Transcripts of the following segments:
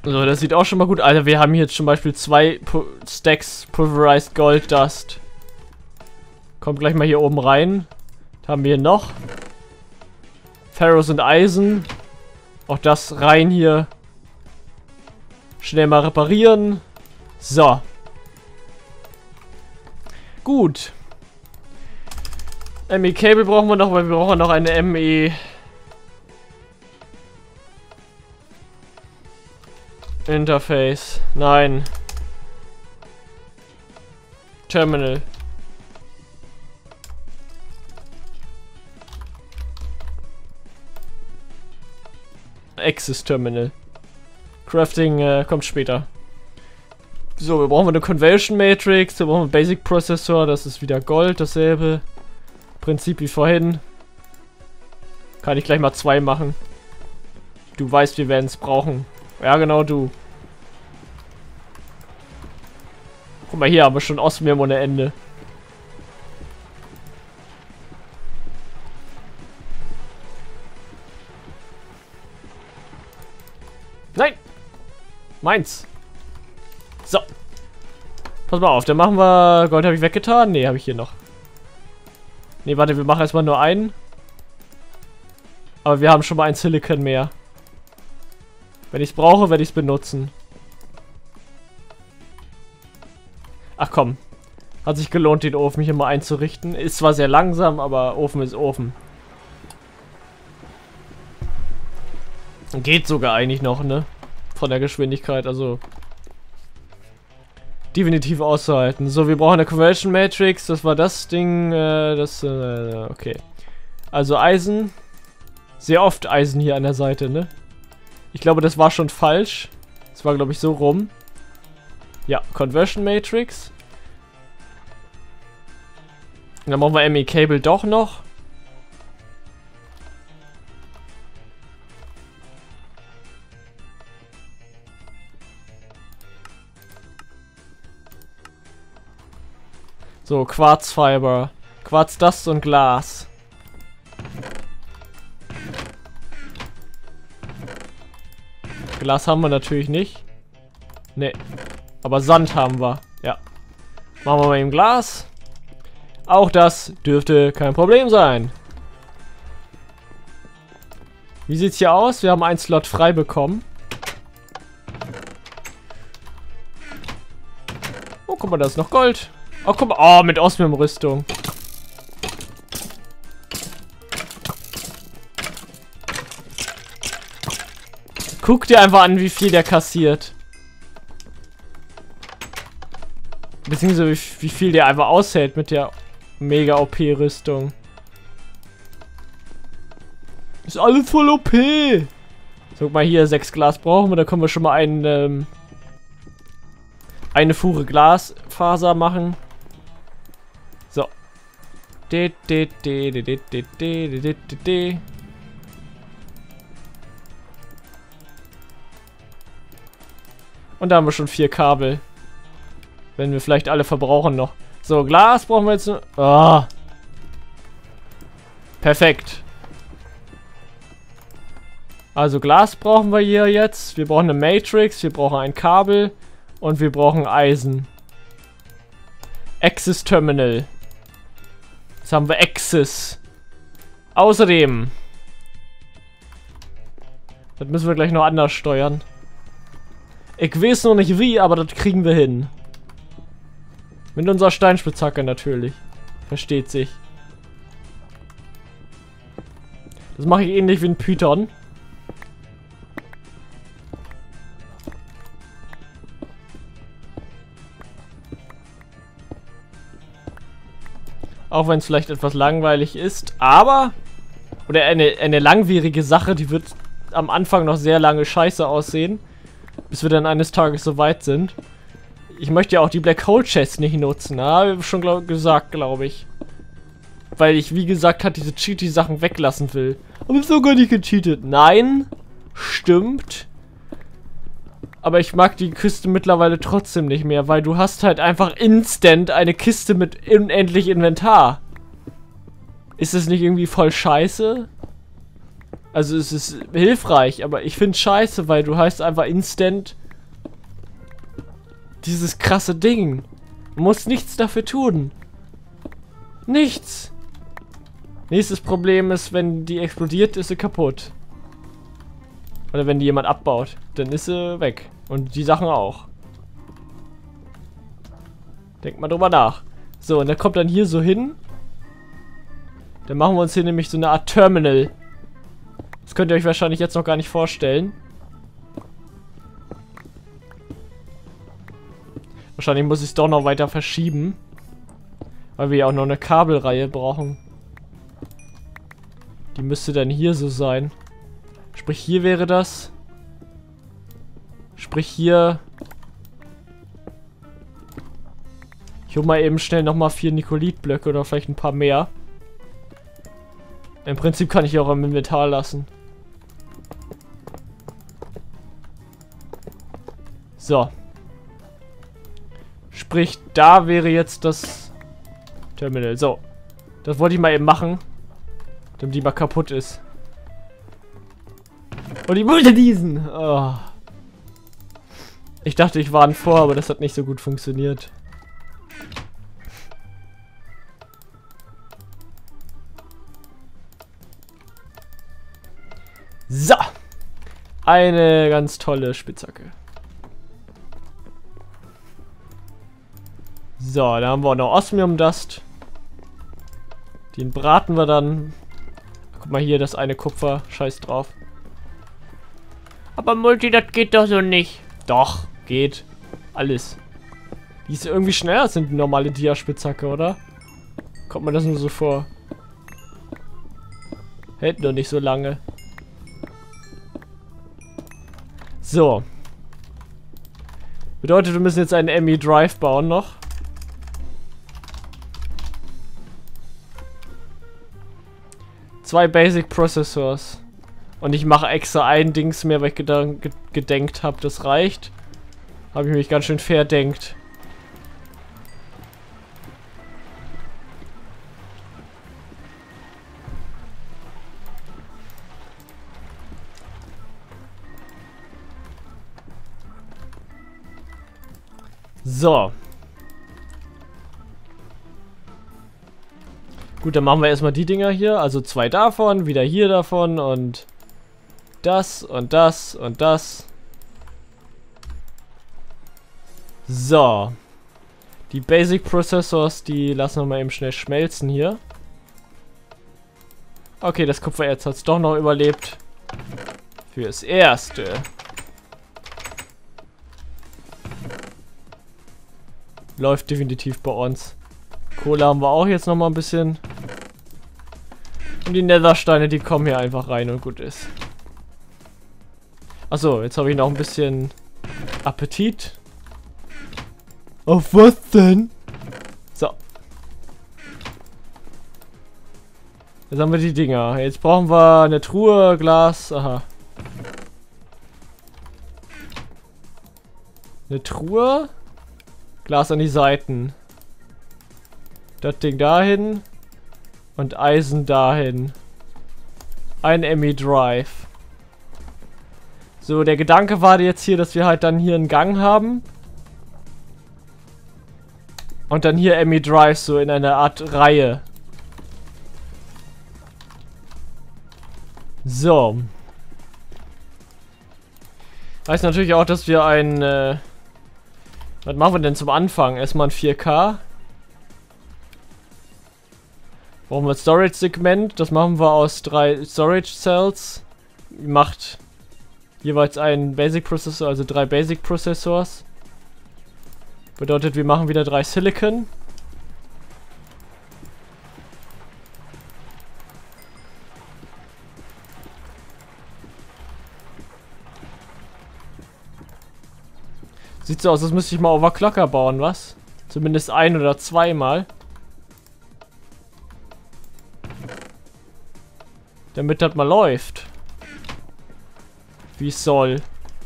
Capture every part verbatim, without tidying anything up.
So, das sieht auch schon mal gut. Alter, wir haben hier jetzt zum Beispiel zwei Pu Stacks Pulverized Gold Dust. Kommt gleich mal hier oben rein. Was haben wir hier noch? Ferrous und Eisen. Auch das rein hier. Schnell mal reparieren. So. Gut. M E-Cable brauchen wir noch, weil wir brauchen noch eine M E... Interface. Nein. Terminal. Access Terminal. Crafting äh, kommt später. So, wir brauchen eine Conversion Matrix, wir brauchen einen Basic Processor, das ist wieder Gold, dasselbe Prinzip wie vorhin. Kann ich gleich mal zwei machen. Du weißt, wir werden es brauchen. Ja, genau, du. Guck mal, hier haben wir schon Osmium ohne Ende. Nein! Meins! So. Pass mal auf, dann machen wir... Gold habe ich weggetan? Ne, habe ich hier noch. Ne, warte, wir machen erstmal nur einen. Aber wir haben schon mal ein Silicon mehr. Wenn ich es brauche, werde ich es benutzen. Ach komm. Hat sich gelohnt, den Ofen hier mal einzurichten. Ist zwar sehr langsam, aber Ofen ist Ofen. Geht sogar eigentlich noch, ne? Von der Geschwindigkeit, also... definitiv auszuhalten. So, wir brauchen eine Conversion Matrix. Das war das Ding, äh, das, äh, okay. Also Eisen. Sehr oft Eisen hier an der Seite, ne? Ich glaube, das war schon falsch. Das war, glaube ich, so rum. Ja, Conversion Matrix. Und dann brauchen wir M E-Cable doch noch. So, Quarzfiber. Quarzdust und Glas. Glas haben wir natürlich nicht. Ne. Aber Sand haben wir. Ja. Machen wir mal im Glas. Auch das dürfte kein Problem sein. Wie sieht's hier aus? Wir haben einen Slot frei bekommen. Oh, guck mal, da ist noch Gold. Oh, guck mal. Oh, mit Osmium-Rüstung. Guck dir einfach an, wie viel der kassiert. Beziehungsweise wie, wie viel der einfach aushält mit der mega O P-Rüstung. Ist alles voll O P. So, guck mal hier, sechs Glas brauchen wir. Da können wir schon mal einen, ähm, eine Fuhre Glasfaser machen. So. De, de, de, de, de, de, de, de, de, de. Und da haben wir schon vier Kabel. Wenn wir vielleicht alle verbrauchen noch. So, Glas brauchen wir jetzt nur. Oh. Perfekt. Also Glas brauchen wir hier jetzt. Wir brauchen eine Matrix, wir brauchen ein Kabel und wir brauchen Eisen. Access Terminal. Jetzt haben wir Access. Außerdem. Das müssen wir gleich noch anders steuern. Ich weiß noch nicht wie, aber das kriegen wir hin. Mit unserer Steinspitzhacke natürlich. Versteht sich. Das mache ich ähnlich wie ein Python. Auch wenn es vielleicht etwas langweilig ist, aber... Oder eine, eine langwierige Sache, die wird am Anfang noch sehr lange scheiße aussehen. Bis wir dann eines Tages so weit sind. Ich möchte ja auch die Black Hole Chest nicht nutzen, habe ich schon glaub, gesagt, glaube ich. Weil ich, wie gesagt, halt diese Cheaty-Sachen weglassen will. Aber ich so gar nicht gecheatet. Nein, stimmt. Aber ich mag die Kiste mittlerweile trotzdem nicht mehr, weil du hast halt einfach instant eine Kiste mit unendlich Inventar. Ist das nicht irgendwie voll scheiße? Also es ist hilfreich, aber ich finde scheiße, weil du heißt einfach instant dieses krasse Ding. Du musst nichts dafür tun. Nichts. Nächstes Problem ist, wenn die explodiert, ist sie kaputt. Oder wenn die jemand abbaut, dann ist sie weg. Und die Sachen auch. Denkt mal drüber nach. So, und der kommt dann hier so hin. Dann machen wir uns hier nämlich so eine Art Terminal. Das könnt ihr euch wahrscheinlich jetzt noch gar nicht vorstellen. Wahrscheinlich muss ich es doch noch weiter verschieben. Weil wir ja auch noch eine Kabelreihe brauchen. Die müsste dann hier so sein. Sprich, hier wäre das. Sprich, hier. Ich hole mal eben schnell nochmal vier Nikolitblöcke oder vielleicht ein paar mehr. Im Prinzip kann ich auch im Inventar lassen. So. Sprich, da wäre jetzt das Terminal. So. Das wollte ich mal eben machen. Damit die mal kaputt ist. Und ich wollte diesen. Oh. Ich dachte, ich warne vor, aber das hat nicht so gut funktioniert. So. Eine ganz tolle Spitzhacke. So, da haben wir auch noch Osmium Dust. Den braten wir dann. Guck mal hier, das eine Kupfer. Scheiß drauf. Aber Multi, das geht doch so nicht. Doch, geht. Alles. Die ist irgendwie schneller als eine normale Dia-Spitzhacke, oder? Kommt mir das nur so vor. Hält nur nicht so lange. So. Bedeutet, wir müssen jetzt einen M E Drive bauen noch. Zwei Basic Processors. Und ich mache extra ein Dings mehr, weil ich gedank, gedenkt habe, das reicht. Habe ich mich ganz schön verdenkt. So. Gut, dann machen wir erstmal die Dinger hier. Also zwei davon, wieder hier davon und das und das und das. So. Die Basic Processors, die lassen wir mal eben schnell schmelzen hier. Okay, das Kupfererz hat es doch noch überlebt. Fürs Erste. Läuft definitiv bei uns. Kohle haben wir auch jetzt noch mal ein bisschen. Und die Nethersteine, die kommen hier einfach rein und gut ist. Achso, jetzt habe ich noch ein bisschen Appetit. Auf was denn? So. Jetzt haben wir die Dinger. Jetzt brauchen wir eine Truhe, Glas. Aha. Eine Truhe. Glas an die Seiten. Das Ding dahin. Und Eisen dahin. Ein M E Drive. So, der Gedanke war jetzt hier, dass wir halt dann hier einen Gang haben. Und dann hier M E Drives so in einer Art Reihe. So. Heißt natürlich auch, dass wir ein... Äh, was machen wir denn zum Anfang? Erstmal ein vier K. Brauchen wir ein Storage-Segment. Das machen wir aus drei Storage-Cells. Macht jeweils einen Basic-Prozessor, also drei Basic-Prozessors. Bedeutet, wir machen wieder drei Silicon. Sieht so aus, als müsste ich mal Overclocker bauen, was? Zumindest ein oder zweimal. Damit das mal läuft. Wie es soll.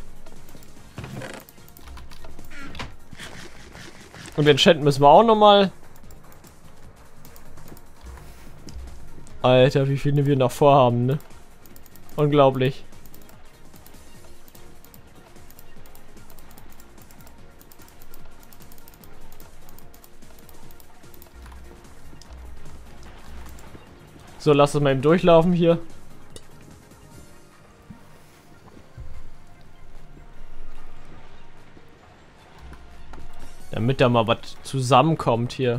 Und enchanten müssen wir auch nochmal. Alter, wie viele wir noch vorhaben, ne? Unglaublich. So, lass es mal eben durchlaufen hier. Damit da mal was zusammenkommt hier.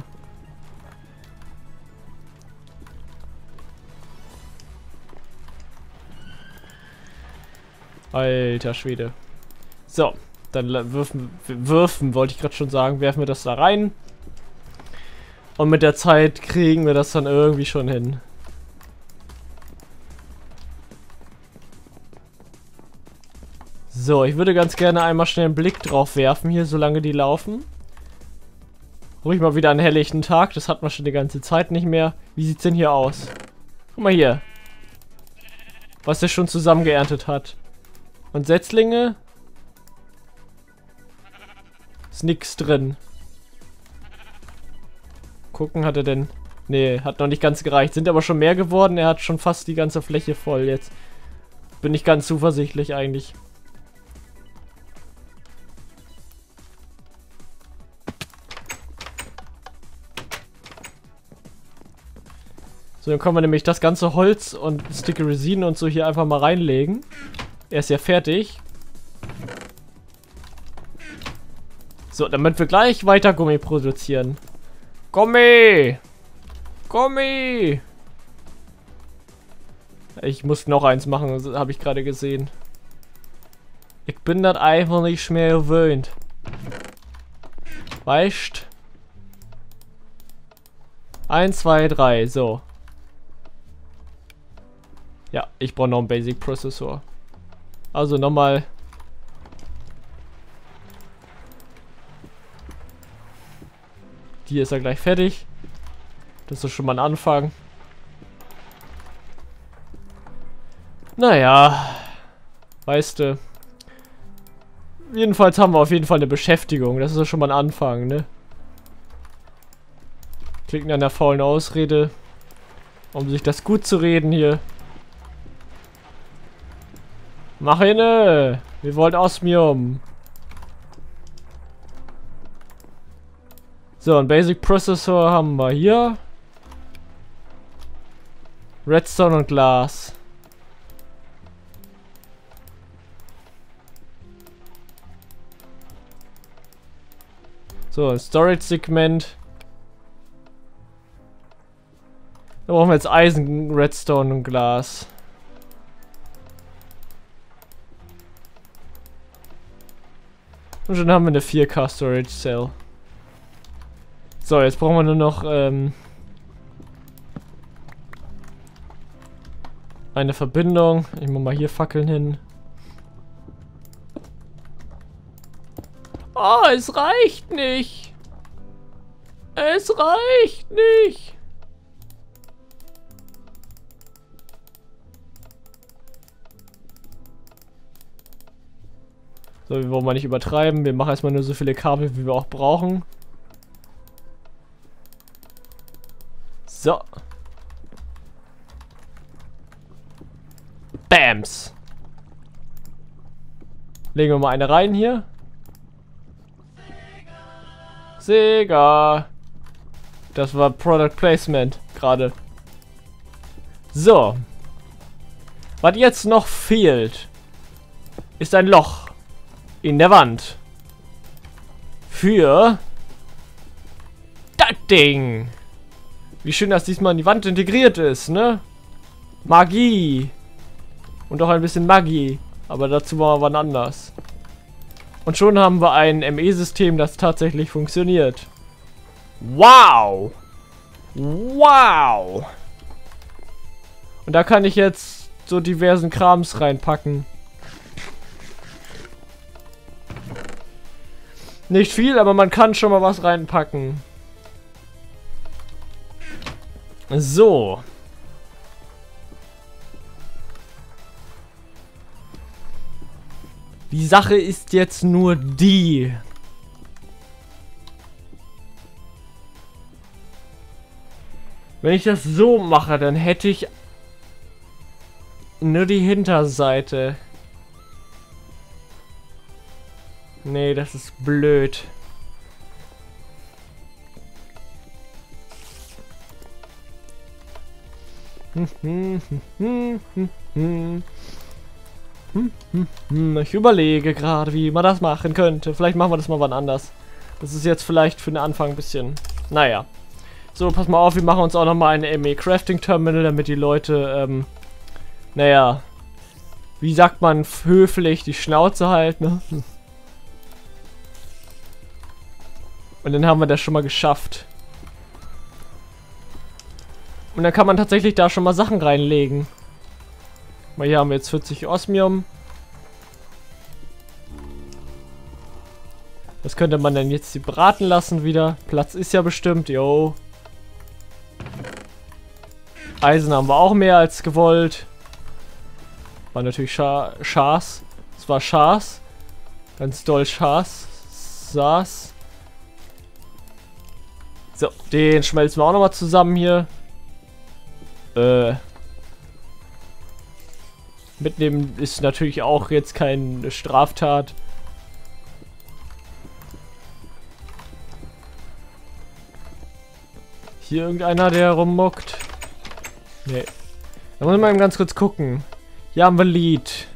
Alter Schwede. So, dann würfen, würfen wollte ich gerade schon sagen, werfen wir das da rein. Und mit der Zeit kriegen wir das dann irgendwie schon hin. So, ich würde ganz gerne einmal schnell einen Blick drauf werfen hier, solange die laufen. Ruhig mal wieder einen helllichten Tag, das hat man schon die ganze Zeit nicht mehr. Wie sieht's denn hier aus? Guck mal hier. Was der schon zusammengeerntet hat. Und Setzlinge? Ist nix drin. Gucken, hat er denn... Nee, hat noch nicht ganz gereicht. Sind aber schon mehr geworden, er hat schon fast die ganze Fläche voll jetzt. Bin ich ganz zuversichtlich eigentlich. So, dann können wir nämlich das ganze Holz und Sticky Resin und so hier einfach mal reinlegen. Er ist ja fertig. So, damit wir gleich weiter Gummi produzieren. Gummi! Gummi! Ich muss noch eins machen, habe ich gerade gesehen. Ich bin das einfach nicht mehr gewöhnt. Weißt? Eins, zwei, drei, so. Ja, ich brauche noch einen Basic Prozessor. Also nochmal. Die ist ja gleich fertig. Das ist schon mal ein Anfang. Naja. Weißt du. Jedenfalls haben wir auf jeden Fall eine Beschäftigung. Das ist ja schon mal ein Anfang, ne? Klicken an der faulen Ausrede. Um sich das gut zu reden hier. Mach inne! Wir wollen Osmium. So, ein Basic Processor haben wir hier. Redstone und Glas. So, ein Storage-Segment. Da brauchen wir jetzt Eisen, Redstone und Glas. Und schon haben wir eine vier K Storage Cell. So, jetzt brauchen wir nur noch ähm, eine Verbindung. Ich mach mal hier Fackeln hin. Oh, es reicht nicht. Es reicht nicht. So, wir wollen mal nicht übertreiben. Wir machen erstmal nur so viele Kabel, wie wir auch brauchen. So. Bams. Legen wir mal eine rein hier. Sega. Das war Product Placement gerade. So. Was jetzt noch fehlt, ist ein Loch in der Wand. Für das Ding. Wie schön, dass diesmal in die Wand integriert ist, ne? Magie. Und auch ein bisschen Magie. Aber dazu war wann anders. Und schon haben wir ein M E-System, das tatsächlich funktioniert. Wow! Wow! Und da kann ich jetzt so diversen Krams reinpacken. Nicht viel, aber man kann schon mal was reinpacken. So. Die Sache ist jetzt nur die. Wenn ich das so mache, dann hätte ich nur die Hinterseite. Nee, das ist blöd. Ich überlege gerade, wie man das machen könnte. Vielleicht machen wir das mal wann anders. Das ist jetzt vielleicht für den Anfang ein bisschen... Naja. So, pass mal auf, wir machen uns auch nochmal ein M E Crafting Terminal, damit die Leute, ähm... Naja... Wie sagt man höflich, die Schnauze halten, ne? Und dann haben wir das schon mal geschafft. Und dann kann man tatsächlich da schon mal Sachen reinlegen. Mal hier haben wir jetzt vierzig Osmium. Das könnte man dann jetzt braten lassen wieder. Platz ist ja bestimmt, yo. Eisen haben wir auch mehr als gewollt. War natürlich Scha Schas. Es war Schas. Ganz doll Schas. Saß. So, den schmelzen wir auch nochmal zusammen hier. Äh. Mitnehmen ist natürlich auch jetzt keine Straftat. Hier irgendeiner, der rummockt? Nee. Da muss ich mal eben ganz kurz gucken. Hier haben wir Lied.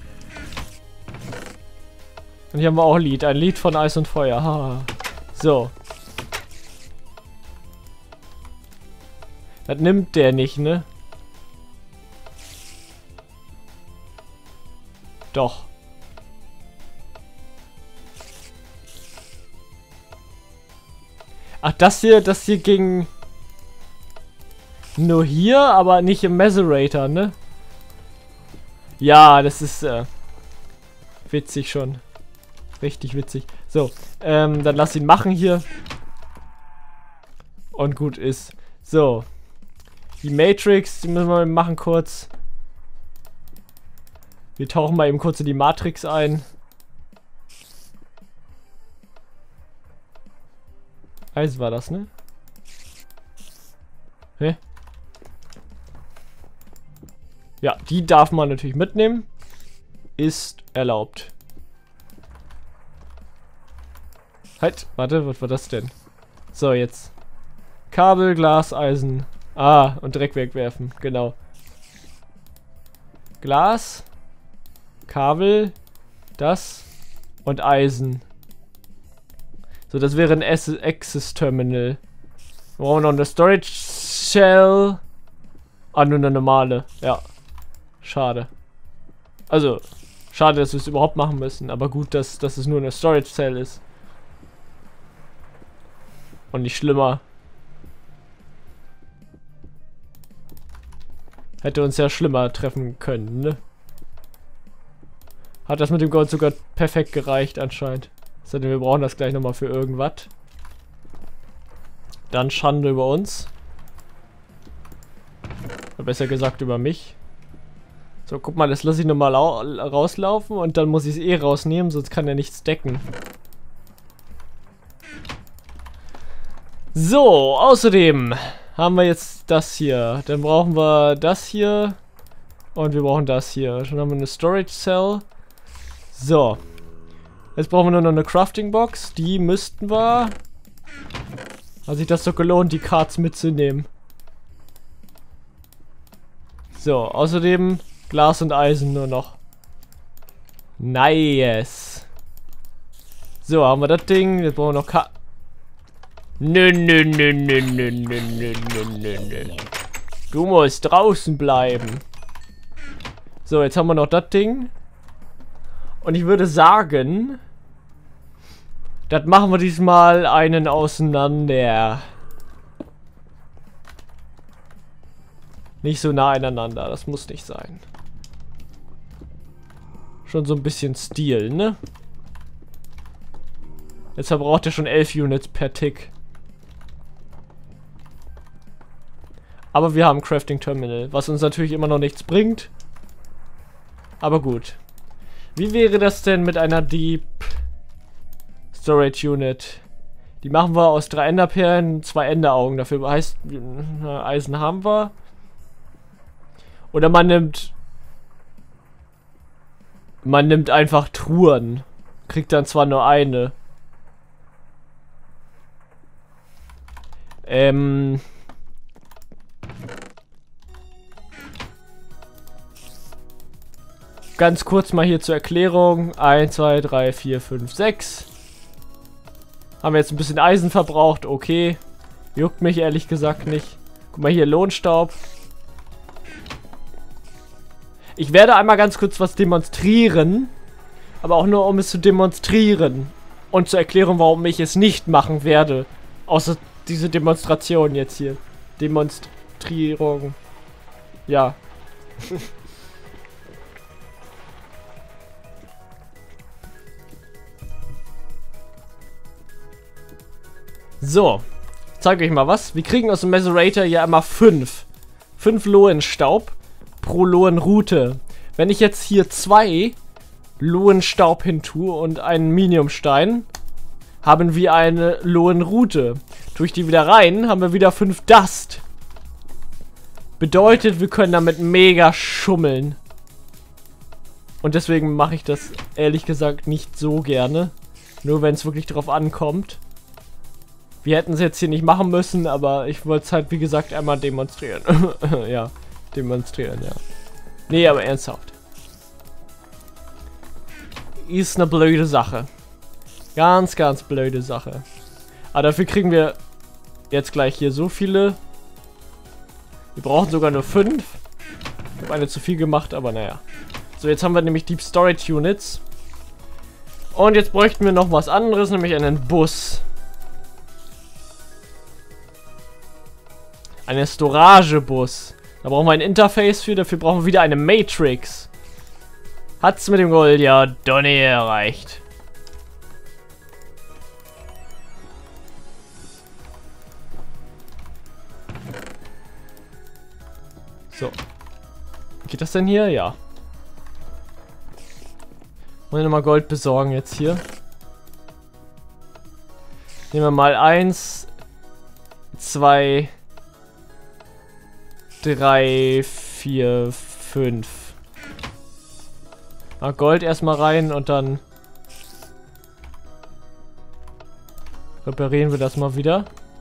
Und hier haben wir auch Lied. Ein Lied von Eis und Feuer. Ha. So. Das nimmt der nicht, ne? Doch. Ach, das hier, das hier ging nur hier, aber nicht im Macerator, ne? Ja, das ist äh, witzig schon. Richtig witzig. So, ähm, dann lass ihn machen hier. Und gut ist. So. Die Matrix, die müssen wir mal machen kurz. Wir tauchen mal eben kurz in die Matrix ein. Eis war das, ne? Hä? Ja, die darf man natürlich mitnehmen. Ist erlaubt. Halt, warte, was war das denn? So, jetzt. Kabel, Glas, Eisen. Ah, und Dreck wegwerfen, genau. Glas, Kabel, das und Eisen. So, das wäre ein Access Terminal. Wir brauchen noch eine Storage Shell. Ah, nur eine normale. Ja. Schade. Also, schade, dass wir es überhaupt machen müssen. Aber gut, dass, dass es nur eine Storage Cell ist. Und nicht schlimmer. Hätte uns ja schlimmer treffen können, ne? Hat das mit dem Gold sogar perfekt gereicht anscheinend. Sondern wir brauchen das gleich nochmal für irgendwas. Dann Schande über uns. Oder besser gesagt über mich. So, guck mal, das lasse ich nochmal rauslaufen und dann muss ich es eh rausnehmen, sonst kann er nichts decken. So, außerdem haben wir jetzt das hier. Dann brauchen wir das hier. Und wir brauchen das hier. Schon haben wir eine Storage Cell. So. Jetzt brauchen wir nur noch eine Crafting Box. Die müssten wir... Hat sich das doch gelohnt, die Cards mitzunehmen. So, außerdem Glas und Eisen nur noch. Nice. So, haben wir das Ding. Jetzt brauchen wir noch Ka... Nö, nö, nö, nö, nö, nö, nö, nö, nö. Du musst draußen bleiben. So, jetzt haben wir noch das Ding. Und ich würde sagen, das machen wir diesmal einen auseinander. Nicht so nah aneinander, das muss nicht sein. Schon so ein bisschen Stil, ne? Jetzt verbraucht er schon elf Units per Tick. Aber wir haben Crafting Terminal, was uns natürlich immer noch nichts bringt. Aber gut. Wie wäre das denn mit einer Deep Storage Unit? Die machen wir aus drei Enderperlen, zwei Enderaugen. Dafür heißt, Eisen haben wir. Oder man nimmt Man nimmt einfach Truhen. Kriegt dann zwar nur eine. Ähm... Ganz kurz mal hier zur Erklärung. eins, zwei, drei, vier, fünf, sechs. Haben wir jetzt ein bisschen Eisen verbraucht. Okay. Juckt mich ehrlich gesagt nicht. Guck mal hier, Lohnstaub. Ich werde einmal ganz kurz was demonstrieren. Aber auch nur, um es zu demonstrieren. Und zur Erklärung, warum ich es nicht machen werde. Außer diese Demonstration jetzt hier. Demonstrierung. Ja. So. Ich zeige euch mal was. Wir kriegen aus dem Macerator ja immer fünf. fünf Lohenstaub pro Lohenrute. Wenn ich jetzt hier zwei Lohenstaub hintue und einen Miniumstein, haben wir eine Lohenrute. Tue ich die wieder rein, haben wir wieder fünf Dust. Bedeutet, wir können damit mega schummeln. Und deswegen mache ich das ehrlich gesagt nicht so gerne. Nur wenn es wirklich drauf ankommt. Wir hätten es jetzt hier nicht machen müssen, aber ich wollte es halt, wie gesagt, einmal demonstrieren. Ja, demonstrieren, ja. Nee, aber ernsthaft. Ist eine blöde Sache. Ganz, ganz blöde Sache. Aber dafür kriegen wir jetzt gleich hier so viele. Wir brauchen sogar nur fünf. Ich habe eine zu viel gemacht, aber naja. So, jetzt haben wir nämlich Deep Storage Units. Und jetzt bräuchten wir noch was anderes, nämlich einen Bus. Einen Storage-Bus. Da brauchen wir ein Interface für, dafür brauchen wir wieder eine Matrix. Hat's mit dem Gold ja doch nicht erreicht. So. Geht das denn hier? Ja. Wollen wir nochmal Gold besorgen jetzt hier. Nehmen wir mal eins, zwei, drei, vier, fünf. Ah, Gold erstmal rein und dann reparieren wir das mal wieder.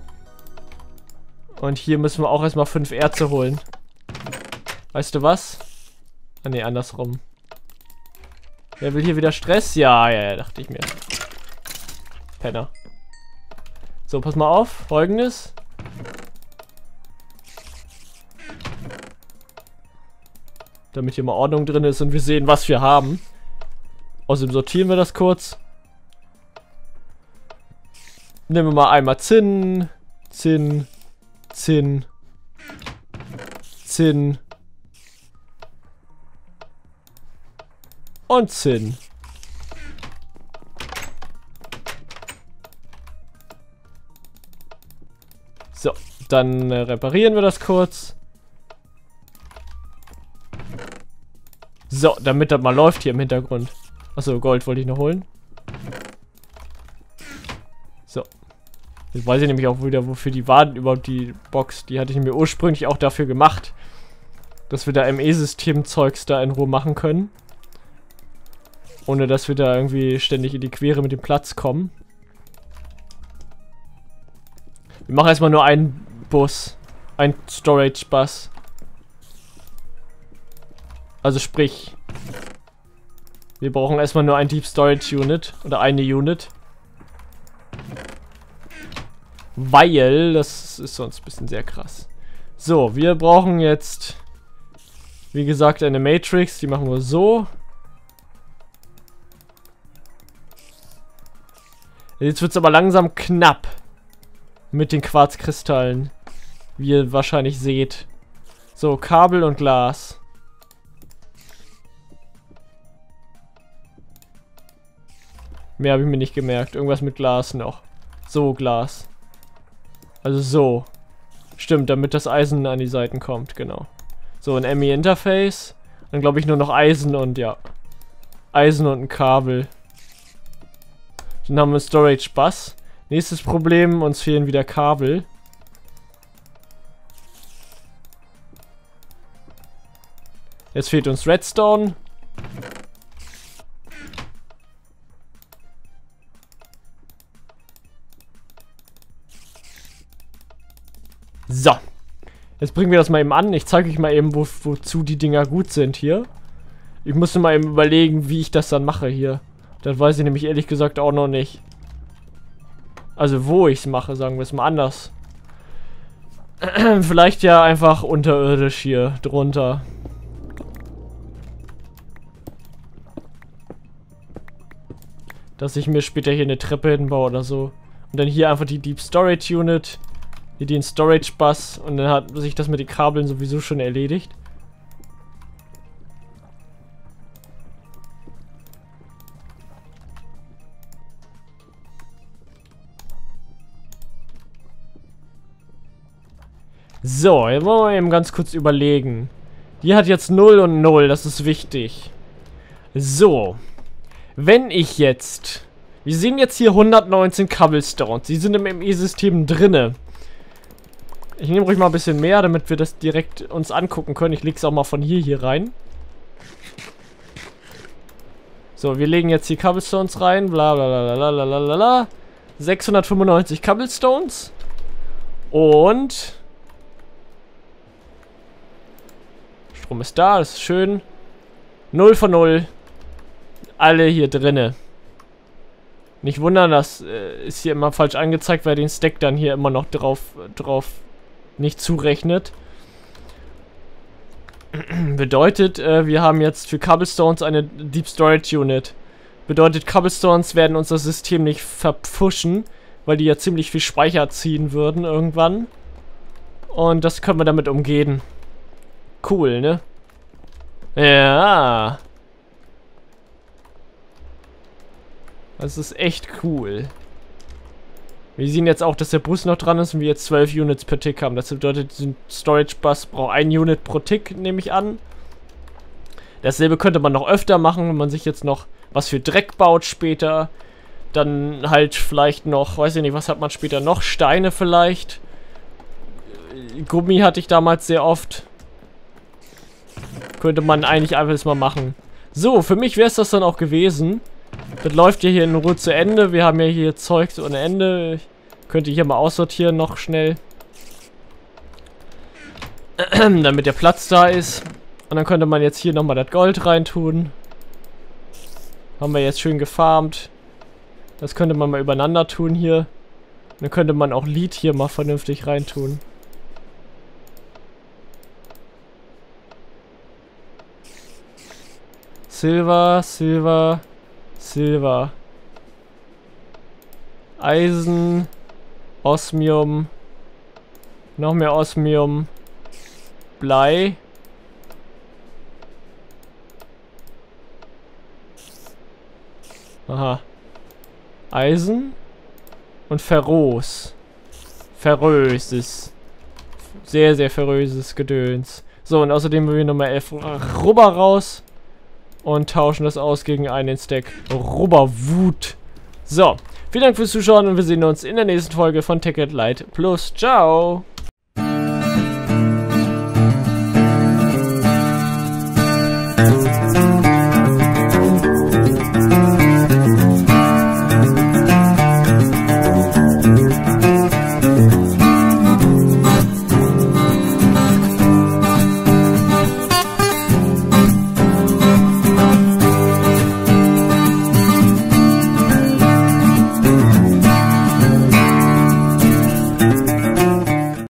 Und hier müssen wir auch erstmal fünf Erze holen. Weißt du was? Ah ne, andersrum. Wer will hier wieder Stress? Ja, ja, ja, dachte ich mir. Penner. So, pass mal auf. Folgendes. Damit hier mal Ordnung drin ist und wir sehen, was wir haben. Außerdem sortieren wir das kurz. Nehmen wir mal einmal Zinn, Zinn, Zinn, Zinn und Zinn. So, dann äh, reparieren wir das kurz. So, damit das mal läuft hier im Hintergrund. Achso, Gold wollte ich noch holen. So. Jetzt weiß ich nämlich auch wieder, wofür die waren überhaupt, die Box. Die hatte ich mir ursprünglich auch dafür gemacht, dass wir da M E-System-Zeugs da in Ruhe machen können. Ohne dass wir da irgendwie ständig in die Quere mit dem Platz kommen. Wir machen erstmal nur einen Bus. Ein Storage-Bus. Also sprich, wir brauchen erstmal nur ein Deep Storage Unit oder eine Unit. Weil, das ist sonst ein bisschen sehr krass. So, wir brauchen jetzt, wie gesagt, eine Matrix. Die machen wir so. Jetzt wird es aber langsam knapp mit den Quarzkristallen, wie ihr wahrscheinlich seht. So, Kabel und Glas. Mehr habe ich mir nicht gemerkt. Irgendwas mit Glas noch. So, Glas. Also so. Stimmt, damit das Eisen an die Seiten kommt, genau. So, ein M E-Interface. Dann glaube ich nur noch Eisen und ja. Eisen und ein Kabel. Dann haben wir Storage Bus. Nächstes Problem, uns fehlen wieder Kabel. Jetzt fehlt uns Redstone. So. Jetzt bringen wir das mal eben an. Ich zeige euch mal eben, wo, wozu die Dinger gut sind hier. Ich musste mal eben überlegen, wie ich das dann mache hier. Das weiß ich nämlich ehrlich gesagt auch noch nicht. Also wo ich es mache, sagen wir es mal anders. Vielleicht ja einfach unterirdisch hier drunter. Dass ich mir später hier eine Treppe hinbaue oder so. Und dann hier einfach die Deep Storage Unit. Hier den Storage Bus. Und dann hat sich das mit den Kabeln sowieso schon erledigt. So, jetzt wollen wir eben ganz kurz überlegen. Die hat jetzt null und null, das ist wichtig. So. Wenn ich jetzt... Wir sehen jetzt hier hundertneunzehn Cobblestones. Die sind im M E-System drinne. Ich nehme ruhig mal ein bisschen mehr, damit wir das direkt uns angucken können. Ich lege es auch mal von hier hier rein. So, wir legen jetzt hier Cobblestones rein. Bla bla bla bla bla bla bla. sechshundertfünfundneunzig Cobblestones. Und... Strom ist da, das ist schön. null von null. Alle hier drinne. Nicht wundern, das äh, ist hier immer falsch angezeigt, weil den Stack dann hier immer noch drauf, drauf nicht zurechnet. Bedeutet, äh, wir haben jetzt für Cobblestones eine Deep Storage Unit. Bedeutet, Cobblestones werden unser System nicht verpfuschen, weil die ja ziemlich viel Speicher ziehen würden irgendwann. Und das können wir damit umgehen. Cool, ne? Ja. Das ist echt cool. Wir sehen jetzt auch, dass der Bus noch dran ist und wir jetzt zwölf Units per Tick haben. Das bedeutet, ein Storage Bus braucht ein Unit pro Tick, nehme ich an. Dasselbe könnte man noch öfter machen, wenn man sich jetzt noch was für Dreck baut später. Dann halt vielleicht noch, weiß ich nicht, was hat man später noch? Steine vielleicht. Gummi hatte ich damals sehr oft. Könnte man eigentlich einfach mal machen. So, für mich wäre es das dann auch gewesen. Das läuft ja hier in Ruhe zu Ende. Wir haben ja hier Zeugs ohne Ende. Ich könnte hier mal aussortieren noch schnell. Damit der Platz da ist. Und dann könnte man jetzt hier nochmal das Gold reintun. Haben wir jetzt schön gefarmt. Das könnte man mal übereinander tun hier. Dann könnte man auch Lead hier mal vernünftig reintun. Silber, Silber, Silber. Eisen, Osmium, noch mehr Osmium, Blei. Aha. Eisen und Ferros. Ferröses. Sehr, sehr ferröses Gedöns. So, und außerdem will ich nochmal elf Rubber raus. Und tauschen das aus gegen einen Stack Rubberwut. So, vielen Dank fürs Zuschauen und wir sehen uns in der nächsten Folge von Tekkit Light Plus. Ciao!